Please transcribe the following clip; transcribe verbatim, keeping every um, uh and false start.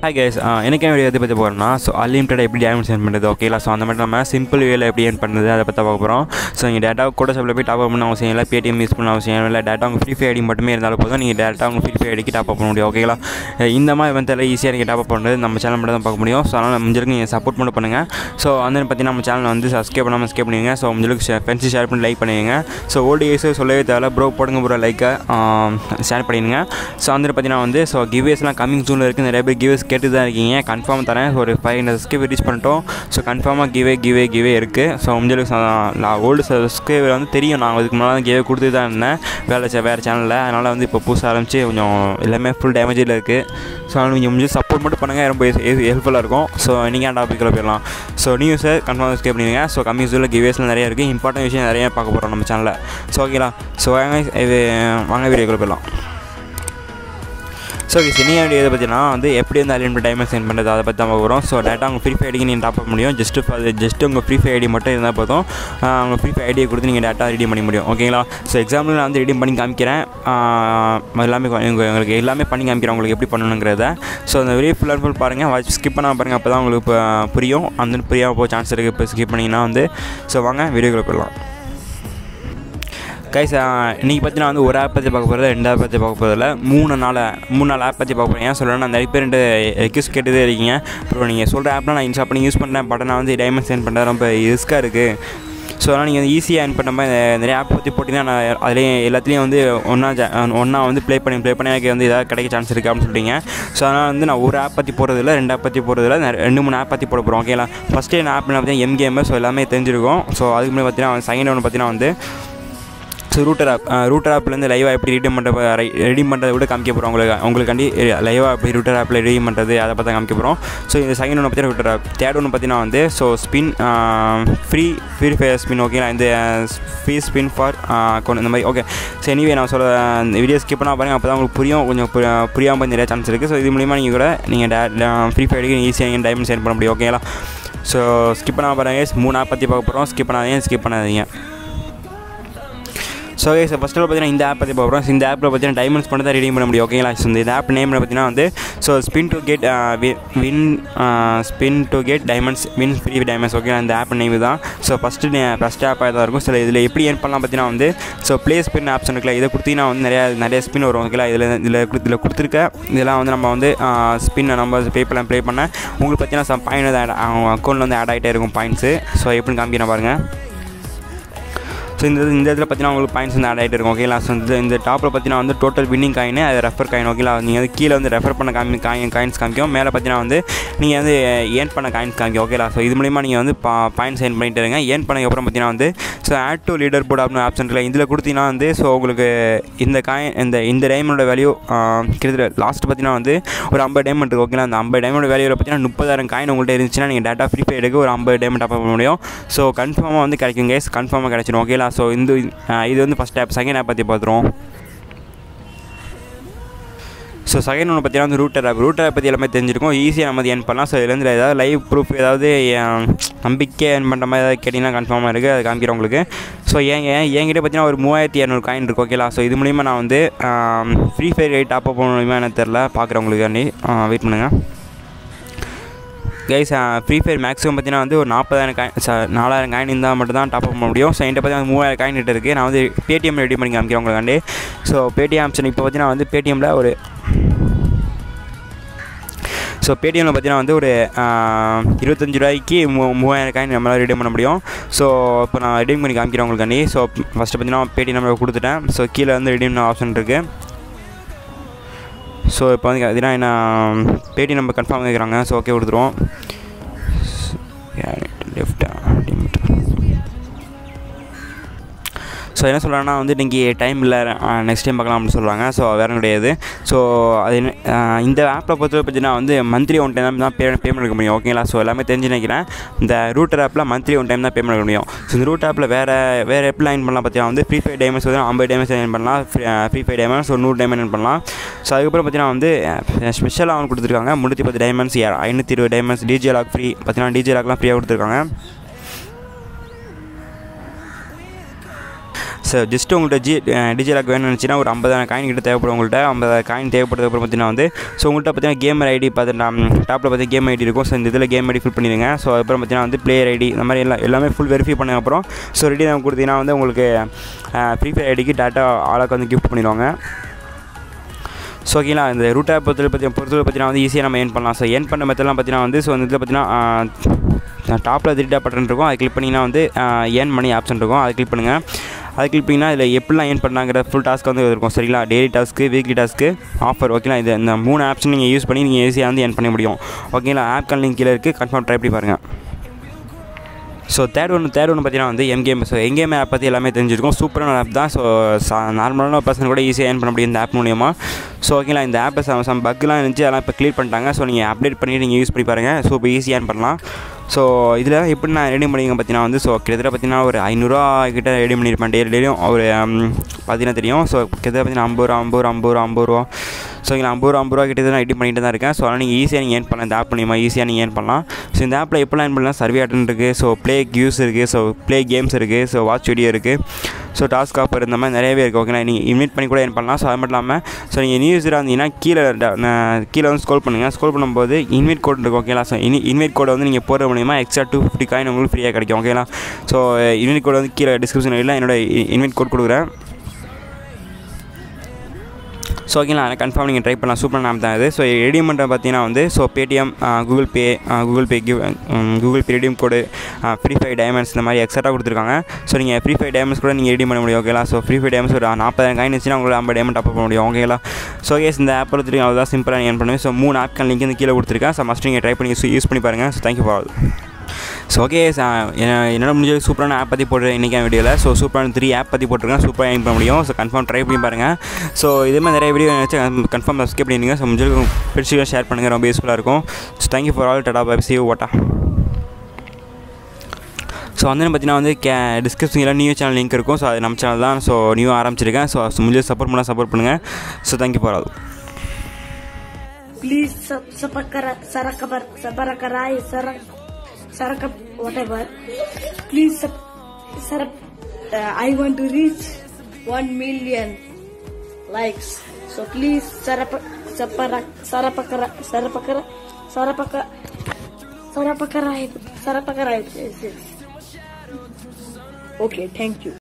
Hi guys, எனக்கு என்ன video எதை பற்றி போகிறோம்னா ஸோ அன்லிமிட்டட் எப்படி டைமண்ட்ஸ் ஏர்ன் பண்ணுறது ஓகேங்களா. ஸோ அந்த மாதிரி நம்ம சிம்பிள் வேலை எப்படி ஏர்ன் பண்ணுறது அதை பற்றி பார்க்க போகிறோம். ஸோ நீங்கள் டேட்டா கூட சப்ளை போய் டாப் அப் பண்ண அவசியம் இல்லை, பேடிஎம் யூஸ் பண்ண அவசியம் இல்லை, டேட்டா உங்கள் ஃப்ரீ ஃபயர் ஐடி மட்டுமே இருந்தாலும் போதும், நீங்கள் டேட்டா உங்கள் ஃப்ரீ ஃபயர் ஐடிக்கு டாப் அப் பண்ண முடியும் ஓகேங்களா. இந்த மாதிரி வந்து ஈஸியாக நீங்கள் டாப் அப் பண்ணுறது நம்ம சேனல் மட்டும் தான் பார்க்க முடியும். ஸோ அதனால் முடிஞ்சளவுக்கு நீங்கள் சப்போர்ட் மட்டும் பண்ணுங்கள். ஸோ அந்த பார்த்தீங்கன்னா நம்ம சேனல் வந்து சப்ஸ்கிரைப் பண்ணாமல் சப்ஸ்கிரைப் பண்ணுவீங்க. ஸோ முடிஞ்சளவுக்கு ஃப்ரெண்ட்ஸு ஷேர் பண்ணி லைக் பண்ணுவீங்க. ஸோ ஓல்டு ஏஸு சொல்லவே தேவை ப்ரோ போடுங்க ப்ரோ லைக்கை ஷேர் பண்ணிடுங்க. ஸோ அந்த பார்த்தீங்கன்னா வந்து ஸோ கிவ்வேஸ்லாம் கம்மிங் ஜூனில் இருக்குது, நிறைய பேர் கிவ்வேஸ் கேட்டு தான் இருக்கீங்க. கன்ஃபார்ம் தரேன், ஒரு ஃபைவ் ஹண்ட்ரட் சப்ஸ்கிரைப் ரீச் பண்ணிட்டோம். ஸோ கன்ஃபார்மாக கிவே கிவே கிவே இருக்குது. ஸோ முடிஞ்சளவுக்கு ஓல்டு சப்ஸ்கிரைபர் வந்து தெரியும், நான் அதுக்கு முன்னாடி கிவே கொடுத்து தான் இருந்தேன் வேலை வேறு சேனலில். அதனால் வந்து இப்போ புதுசாக ஆரம்பிச்சு கொஞ்சம் எல்லாமே ஃபுல் டேமேஜில் இருக்குது. ஸோ அதனால் நீங்கள் முடிஞ்சு சப்போர்ட் மட்டும் பண்ணுங்கள், ரொம்ப ஹெல்ப்ஃபுல்லாக இருக்கும். ஸோ நீங்கள் டாப்பிக்கில் போயிடலாம். ஸோ நியூஸை கன்ஃபார்ம் சப்ஸ்கிரைப் பண்ணுவீங்க. ஸோ கம்மி யூஸில் கிவேஸ்லாம் நிறைய இருக்குது, இம்பார்ட்டன்ட் விஷயம் நிறைய பார்க்க போகிறோம் நம்ம சேனலில். ஸோ ஓகேங்களா. ஸோ வாங்க இது வாங்க வீடியோக்குள்ளே போயிடலாம். ஸோ ஓகே சினியா வீடியோ இதை பார்த்தீங்கன்னா வந்து எப்படி வந்து அன்லிமிட்டட் டைமண்ட்ஸ் சென்ட் பண்ணுறது அதை பற்றி தான் பார்க்க போகிறோம். ஸோ டேட்டா உங்கள் ஃப்ரீ ஃபயர் ஐடிக்கு நீங்கள் டாப் பண்ண முடியும். ஜஸ்ட்டு அது ஜஸ்ட்டு உங்கள் ஃப்ரீ ஃபயர் ஐடி மட்டும் இருந்தால் போதும், உங்கள் ஃப்ரீ ஃபயர் ஐடியை கொடுத்து நீங்கள் டேட்டா ரெடி பண்ணி முடியும் ஓகேங்களா. ஸோ எக்ஸாம்பிள் நான் வந்து ரெடி பண்ணி காமிக்கிறேன், எல்லாமே உங்களுக்கு எல்லாமே பண்ணி காமிக்கிறேன் உங்களுக்கு எப்படி பண்ணணுங்கிறத. ஸோ அந்த வீடியோ ஃபுல் அண்ட் ஃபுல் பாருங்கள், வாட்ச் ஸ்கிப் பண்ணால் பாருங்கள், அப்போ தான் உங்களுக்கு இப்போ புரியும். அந்த புரியாமல் போக சான்ஸ் இருக்குது இப்போ ஸ்கிப் பண்ணிங்கன்னா வந்து. ஸோ வாங்க வீடியோக்குள்ளே போயிடலாம். கைஸ் இன்றைக்கி பார்த்தீங்கன்னா வந்து ஒரு ஆப் பற்றி பார்க்க போகிறது, ரெண்டு ஆப் பற்றி பார்க்க போகிறதில்ல, மூணு நாள் மூணு நாலு ஆப் பற்றி பார்க்க போகிறேன். ஏன் சொல்கிறேன்னா நிறைய பேர் ரெண்டு ரெக்யூஸ்ட் கேட்டுதே இருக்கீங்க. அப்புறம் நீங்கள் சொல்கிற ஆப்லாம் நான் இன்ஸ்டால் பண்ணி யூஸ் பண்ணுறேன், பட் நான் வந்து டைமண்ட் சென்ட் பண்ணுறது ரொம்ப ரிஸ்க்காக இருக்குது. ஸோ அதனால் நீங்கள் வந்து ஈஸியாக ஏர்ன் பண்ணுற மாதிரி நிறைய ஆப் பற்றி போட்டிங்கன்னா நான் அதுலேயும் எல்லாத்துலேயும் வந்து ஒன்றா ஒன்றா வந்து ப்ளே பண்ணி ப்ளே பண்ணி எனக்கு வந்து எதாவது கிடைக்க சான்ஸ் இருக்குது அப்படின்னு சொல்லிட்டீங்க. ஸோ அதனால் வந்து நான் ஒரு ஆப் பற்றி போகிறதில்ல, ரெண்டு ஆப் பற்றி போகிறதில்ல, ரெண்டு மூணு ஆப் பற்றி போட போகிறோம் ஓகேங்களா. ஃபஸ்ட்டு என்ன ஆப்னு பார்த்தீங்கன்னா எம் கேமர். ஸோ எல்லாமே தெரிஞ்சிருக்கும். ஸோ அதுக்கு முன்னாடி பார்த்தீங்கன்னா செகண்ட் ஒன்று பார்த்தீங்கன்னா வந்து ஸோ ரூட்டர் ஆப். ரூட்டர் ஆப்லேருந்து லைவாக எப்படி ரெடி பண்ணுற ரெடி பண்ணுறதை விட காமிக்க போகிறோம் உங்களுக்கு உங்களுக்காண்டி லைவாக எப்படி ரூட்டர் ஆப்பில் ரெடி பண்ணுறது அதை பார்த்தா காமிக்க போகிறோம். ஸோ இந்த செகண்ட் ஒன்று பார்த்தீங்கன்னா ரூட்டர் ஆப். தேர்ட் ஒன்று பார்த்தீங்கன்னா வந்து so spin free free fire spin ஓகேங்களா. இந்த ஃப்ரீ ஸ்பின் ஃபார் அக்கௌண்ட் இந்த மாதிரி ஓகே. ஸோ எனிவே நான் சொல்ல இந்த வீடியோ ஸ்கிப் பண்ணால் பாருங்கள், அப்போ தான் உங்களுக்கு புரியும், கொஞ்சம் புரியாமல் போய் நிறைய சான்ஸ் இருக்குது. ஸோ இது மூலிமா நீங்கள் கூட நீங்கள் டே ஃப்ரீ ஃபயருக்கு ஈஸியாக நீங்கள் டைமண்ட் சென்ட் பண்ண முடியும் ஓகேங்களா. ஸோ ஸ்கிப் பண்ணால் பாருங்கள், மூணு ஆப் பற்றி பார்க்க போகிறோம், ஸ்கிப் பண்ணாதீங்க ஸ்கிப் பண்ணாதீங்க. ஸோ ஓகே சார் ஃபஸ்ட்டு பார்த்தீங்கன்னா இந்த ஆப் பற்றி பார்க்குறோம். இந்த ஆப்பில் பார்த்தீங்கன்னா டைமண்ட்ஸ் மட்டும் தான் ரெடி பண்ண முடியும் ஓகேங்களா. ஸோ இந்த ஆப் நேமில் பார்த்தீங்கன்னா வந்து so spin to get win spin to get diamonds win free diamonds ஓகேங்களா. இந்த ஆப் நேம் தான். ஸோ ஃபஸ்ட்டு ஃபஸ்ட் ஆப்பாக தான் இருக்கும். ஸோ இதில் எப்படி ஏர்ன் பண்ணலாம் பார்த்தீங்கன்னா வந்து ஸோ ப்ளே ஸ்பின் ஆப்ஷன் இருக்குல்ல, இதை கொடுத்தீங்கன்னா வந்து நிறையா நிறைய ஸ்பின் வரும் ஓகேங்களா. இதில் இதில் இதில் கொடுத்துருக்க இதெல்லாம் வந்து நம்ம வந்து ஸ்பின்னை நம்ம பே பண்ண ப்ளே பண்ண உங்களுக்கு பார்த்தீங்கன்னா சம் பாயிண்ட் வந்து அவங்க அக்கௌண்ட்டில் வந்து ஆட் ஆகிட்டே இருக்கும் பாயிண்ட்ஸு. ஸோ எப்படின்னு காமிக்கிறேன் பாருங்கள். ஸோ இந்த இந்த இதில் பார்த்தீங்கன்னா உங்களுக்கு பாயிண்ட்ஸ் வந்து ஆட் ஆகிட்டு இருக்கும் ஓகேங்களா. ஸோ இந்த இந்த டாப்பில் பார்த்தீங்கன்னா வந்து டோட்டல் வின்னிங் காயின், அது ரெஃபர் காயின் ஓகேங்களா. நீங்கள் வந்து கீழே வந்து ரெஃபர் பண்ண காமி காயின் காயின்ஸ் காமிக்கும், மேலே பார்த்தீங்கன்னா வந்து நீங்கள் வந்து ஏர்ன் பண்ண காயின்ஸ் காமிக்கும் ஓகேங்களா. ஸோ இது மூலிமா நீங்கள் வந்து பா பாயிண்ட்ஸ் ஏர்ன் பண்ணிட்டு இருங்க. ஏர்ன் பண்ணதுக்கப்புறம் பார்த்தீங்கன்னா வந்து so add to leaderboard அப்படின்னு ஆப்ஷன் இல்லை, இதில் கொடுத்தீங்கன்னா வந்து ஸோ உங்களுக்கு இந்த காயின் இந்த இந்த டைமண்டோட வேல்யூ கிட்டத்தட்ட லாஸ்ட் பார்த்தீங்கன்னா வந்து ஒரு ஐம்பது டைமண்ட் இருக்குது ஓகேங்களா. அந்த ஐம்பது டைமண்ட் வேல்யூவில் பார்த்தீங்கன்னா முப்பதாயிரம் காயின் உங்கள்கிட்ட இருந்துச்சுன்னா நீங்கள் டேட்டா ஃப்ரீ ஃபயருக்கு ஒரு ஐம்பது டைமண்ட் டாப் பண்ண முடியும். ஸோ கன்ஃபார்மாக வந்து கிடைக்கும் கேஸ், கன்ஃபார்மாக கிடைச்சிடும் ஓகேங்களா. ஸோ இந்த இது வந்து ஃபஸ்ட் ஆப். செகண்ட் ஆப் பற்றி பார்த்துருவோம். ஸோ செகண்ட் ஒன்று பார்த்தீங்கன்னா வந்து ரூட்டர் ஆப். ரூட்டர் ஆப் பற்றி எல்லாமே தெரிஞ்சிருக்கும், ஈஸியாக நம்ம ஏர்ன் பண்ணலாம். ஸோ இதுலேருந்து ஏதாவது லைவ் ப்ரூஃப் ஏதாவது நம்பிக்கை ஏர்ன் பண்ணுற மாதிரி ஏதாவது கேட்டிங்கன்னா கன்ஃபார்மாக இருக்குது, அது காமிக்கிறேன் உங்களுக்கு. ஸோ ஏன் என்கிட்ட பார்த்தீங்கன்னா ஒரு மூவாயிரத்தி இரநூறு காயின் இருக்குது ஓகேலா. ஸோ இது மூலிமா நான் வந்து free fire rate top up பண்ண முடியுமா எனக்கு தெரில, பார்க்குறேன் உங்களுக்காண்டி வெயிட் பண்ணுங்கள் கைஸ். ஃப்ரீ ஃபயர் மேக்ஸிமம் பார்த்தீங்கன்னா வந்து ஒரு நாற்பதாயிரம் காயின் ச நாலாயிரம் காயின் இருந்தால் மட்டும் தான் டாப் அப் பண்ண முடியும். ஸோ என்கிட்ட பார்த்தீங்கன்னா மூவாயிரம் காயின் கிட்ட இருக்குது. நான் வந்து பேடிஎம் ரெடி பண்ணி காமிக்கிறேன் உங்களுக்காண்டி. ஸோ பேடிஎம் ஆப்ஷன் இப்போ பார்த்தீங்கன்னா வந்து பேடிஎம்மில் ஒரு ஸோ பேடிஎம்மில் பார்த்தீங்கன்னா வந்து ஒரு இருபத்தஞ்சி ரூபாய்க்கு மூ மூவாயிரம் காயின் நம்மளால் ரெடி பண்ண முடியும். ஸோ இப்போ நான் ரெடீம் பண்ணி காமிக்கிறேன் உங்களுக்காண்டி. ஸோ ஃபஸ்ட்டு பார்த்தீங்கன்னா பேடிஎம் நம்பர் கொடுத்துட்டேன். ஸோ கீழே வந்து ரெடீம் ஆப்ஷன் இருக்குது. ஸோ இப்போ வந்து பார்த்தீங்கன்னா என்ன பேடிஎம் நம்பர் கன்ஃபார்ம் கேட்குறாங்க. ஸோ ஓகே கொடுத்துருவோம். லெஃப்டா ஸோ என்ன சொல்கிறாங்கன்னா வந்து இன்றைக்கி டைம் இல்லை, நெக்ஸ்ட் டைம் பார்க்கலாம் அப்படின்னு சொல்கிறாங்க. ஸோ வேறு கிடையாது. ஸோ அது இந்த ஆப்பில் பொறுத்தவரை பார்த்தீங்கன்னா வந்து மந்த்லி ஒன் டைம் தான் பே பேமெண்ட் எடுக்க முடியும் ஓகேங்களா. ஸோ எல்லாமே தெரிஞ்சு நினைக்கிறேன். இந்த ரூட்டர் ஆப்பில் மந்த்லி ஒன் டைம் தான் பேமெண்ட் எடுக்க முடியும். ஸோ இந்த ரூட் ஆப்பில் வேறு வேறு எப்படிலாம் ஏர்ன் பண்ணலாம் பார்த்தீங்கன்னா வந்து ஃப்ரீ ஃபயர் டைமண்ட்ஸ் வந்து ஐம்பது டைமண்ட்ஸ் ஏர்ன் பண்ணலாம், ஃப்ரீ ஃபயர் டைமண்ட்ஸ் ஒரு நூறு டைமண்ட் ஏர்ன் பண்ணலாம். ஸோ அதுக்கப்புறம் பார்த்தீங்கன்னா வந்து ஸ்பெஷலாக அவங்க கொடுத்துருக்காங்க முந்நூற்றி பத்து டைமண்ட்ஸ், ஐநூற்றி இருபது டைமண்ட்ஸ், டிஜே லாக் ஃப்ரீ பார்த்தீங்கன்னா டிஜே லாக்லாம் ஃப்ரீயாக கொடுத்துருக்காங்க. ஸோ ஜஸ்ட்டு உங்கள்கிட்ட ஜி டிஜிலாக் வேணும்னு நினச்சின்னா ஒரு ஐம்பதாயிரம் காயின் கிட்ட தேவைப்படும். உங்கள்கிட்ட ஐம்பதாயிரம் காயின் தேவைப்படுறதுக்கப்புறம் பார்த்தீங்கன்னா வந்து ஸோ உங்கள்கிட்ட பார்த்தீங்கன்னா கேமர் ஐடி பார்த்துட்டு டாப்பில் பார்த்து கேம் ஐடி இருக்கும். ஸோ இந்த இதில் கேம் ஐடி ஃபில் பண்ணிடுங்க. ஸோ அதுக்கப்புறம் பார்த்தீங்கன்னா வந்து பிளேயர் ஐடி இந்த மாதிரி எல்லாம் எல்லாமே ஃபுல் வெரிஃபை பண்ண அப்புறம் ஸோ ரெடி நம்ம கொடுத்தீங்கன்னா வந்து உங்களுக்கு ஃப்ரீ ஃபயர் ஐடிக்கு டேட்டா ஆளுக்கு வந்து கிஃப்ட் பண்ணிடுவாங்க. ஸோ ஓகேங்களா, இந்த ரூட் ஆப் பொறுத்தவரை பற்றி பொறுத்தவரை பார்த்தீங்கன்னா வந்து ஈஸியாக நம்ம ஏர்ன் பண்ணலாம். ஸோ ஏர்ன் பண்ண மெத்தட்லாம் பார்த்தீங்கன்னா வந்து ஸோ இந்த இதில் பார்த்தீங்கன்னா டாப்பில் த்ரீ டாப் பட்டன் இருக்கும். அதை கிளிக் பண்ணிங்கன்னா வந்து ஏர்ன் மணி ஆப்ஷன் இருக்கும். அதை கிளிக் பண்ணுங்கள். அது கிளிக் பண்ணிங்கன்னா இதில் எப்படிலாம் ஏர்ன் பண்ணாங்கிற ஃபுல் டாஸ்க் வந்து இருக்கும். சரிங்களா, daily task, weekly task, offer. ஓகேங்களா, இது இந்த மூணு ஆப்ஷன் நீங்கள் யூஸ் பண்ணி நீங்கள் ஈஸியாக வந்து ஏர்ன் பண்ண முடியும். ஓகேங்களா, ஆப் லிங்க் கீழே இருக்குது, கன்ஃபார்ம் ட்ரை பண்ணி பாருங்கள். ஸோ தேர்ட் ஒன்று தேர்ட் ஒன்று பார்த்தீங்கன்னா வந்து எம்கேம். ஸோ எம்கேம் ஆப் பற்றி எல்லாமே தெரிஞ்சிருக்கும். சூப்பரான ஆப் தான். ஸோ நார்மலான பர்சன் கூட ஈஸியாக ஏர்ன் பண்ண முடியும் இந்த ஆப் மூலியமா. ஸோ ஓகேங்களா, இந்த ஆப்பை சம் சம் பக்லாம் இருந்துச்சு, அதெல்லாம் இப்போ க்ளியர் பண்ணிட்டாங்க. ஸோ நீங்கள் அப்டேட் பண்ணி நீங்கள் யூஸ் பண்ணி பாருங்கள். ஸோ இப்போ ஈஸியாக ஏர்ன் பண்ணலாம். ஸோ இதில் எப்படி நான் ரெடி பண்ணிங்க பார்த்தீங்கன்னா வந்து ஸோ கிட்டத்தட்ட பார்த்தீங்கன்னா ஒரு ஐநூறுரூவா கிட்ட ரெடி பண்ணியிருப்பேன் டெய்லி டெய்லியும் ஒரு பார்த்தீங்கன்னா தெரியும். ஸோ கிட்டத்தட்ட பார்த்தீங்கன்னா ஐம்பது ரூபா ஐம்பது ரூபா ஐம்பது ரூபா ஐம்பது ரூபா ஸோ இங்கே ஐம்பது ரூபா ஐம்பது ரூபா கிட்ட நான் எடிட் பண்ணிட்டு தான் இருக்கேன். ஸோ அதனால் நீங்கள் ஈஸியாக நீங்கள் ஏர்ன் பண்ணலாம். இந்த ஆப் மூலியமாக ஈஸியாக நீங்கள் ஏர்ன் பண்ணலாம். ஸோ இந்த ஆப்பில் எப்படிலாம் ஏர்ன் பண்ணலாம், சர்வே அட்டன் இருக்குது. ஸோ ப்ளே கியூஸ் இருக்குது. ஸோ ப்ளே கேம்ஸ் இருக்குது. ஸோ வாட்ச் வீடியோ இருக்குது. ஸோ டாஸ்க் ஆஃபர் இந்த மாதிரி நிறையவே இருக்குது. ஓகேங்களா, நீங்கள் இன்வைட் பண்ணி கூட ஏர்ன் பண்ணலாம். ஸோ அது மட்டும் இல்லாமல் ஸோ நீங்கள் நியூ யூஸராக இருந்தீங்கன்னா கீழே கீழே வந்து ஸ்க்ரோல் பண்ணுங்கள். ஸ்க்ரோல் பண்ணும்போது இன்வைட் கோட் இருக்கும். ஓகேங்களா, ஸோ இன் இன்வைட் கோடை வந்து நீங்கள் போகிற மூலியமா எக்ஸ்ட்ரா டூ ஃபிஃப்டி காயின் உங்களுக்கு ஃப்ரீயாக கிடைக்கும். ஓகேங்களா, ஸோ இன்வைட் கோட் வந்து கீழே டிஸ்கிரிப்ஷனில் இல்லை, என்னோட இன்வைட் கோட் கொடுக்குறேன். ஸோ ஓகேங்களா, கன்ஃபார்ம் நீங்கள் ட்ரை பண்ணலாம். சூப்பரான ஆப் தான் இது. ஸோ ரெடீம் பண்ணுறது பார்த்தீங்கன்னா வந்து so Paytm, Google pay, Google pay give Google pay redeem code, free fire diamonds இந்த மாதிரி எக்ஸ்ட்ரா கொடுத்துருக்காங்க. ஸோ நீங்கள் ஃப்ரீ ஃபயர் டைமண்ட்ஸ் கூட நீங்கள் ரெடீம் பண்ண முடியும். ஓகேங்களா, ஸோ ஃப்ரீ ஃபயர் டைமண்ட்ஸ் ஒரு நாற்பதாயிரம் காயின் வச்சுன்னா உங்களுக்கு ஐம்பது டைமண்ட் அப் பண்ண முடியும். ஓகேங்களா, ஸோ கேஸ் இந்த ஆப் எடுத்துட்டு அவ்வளோதான் சிம்பிளாக ஏர்ன் பண்ணுவேன். ஸோ மூணு ஆப்க்கான லிங்க் வந்து கீழே கொடுத்துருக்கேன். ஸோ மஸ்ட் நீங்கள் ட்ரை பண்ணி யூஸ் பண்ணி பாருங்கள். So thank you for all. So okay, என்னோட முடிஞ்சது சூப்பரான ஆப் பற்றி போட்டு இன்றைக்கான வீடியோவில் ஸோ சூப்பரான த்ரீ ஆப் பற்றி போட்டிருக்கேன். சூப்பராக ஏர்ன் பண்ண முடியும். ஸோ கன்ஃபார்ம் ட்ரை பண்ணி பாருங்கள். ஸோ இதே மாதிரி நிறைய வீடியோ நினச்சி கன்ஃபார்ம் சப்ஸ்கிரைப் பண்ணிடுங்க. ஸோ முடிஞ்சது பிடிச்சிக்க ஷேர் பண்ணுங்கள், ரொம்ப யூஸ்ஃபுல்லாக இருக்கும். So thank you for all. Tata bye, see you, வாட்டா. ஸோ வந்து பார்த்தீங்கன்னா வந்து கே டிஸ்கிரிப்ஷனில் நியூ சேனல் லிங்க் இருக்கும். ஸோ அது நம்ம சேனல் தான். ஸோ நியூ ஆரம்பிச்சிருக்கேன். ஸோ முடிஞ்சது சப்போர்ட் பண்ணால் சப்போர்ட் பண்ணுங்கள். So thank you for all. Please sub subscribe, subscribe, subscribe, subscribe, whatever. Please sub, sub. Uh, I want to reach one million likes. So please subscribe, subscribe, subscribe, subscribe, subscribe, subscribe, subscribe. Okay, thank you.